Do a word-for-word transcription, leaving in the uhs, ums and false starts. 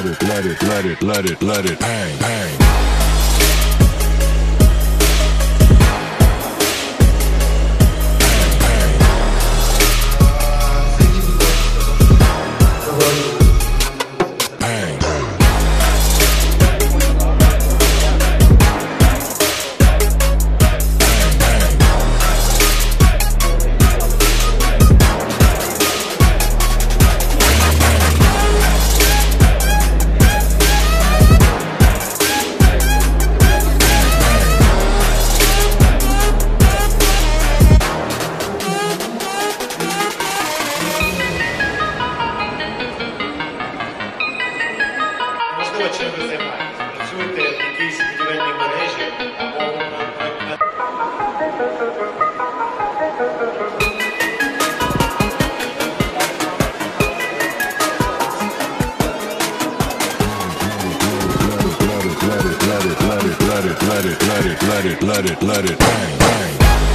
let it, let it, let it, let it, let it bang, bang. Чим ви займаєтесь? Працюєте в якійсь будівельній мережі або Let it, let it, let it, let it, let it, let it, let it, let it, let it, bang, bang.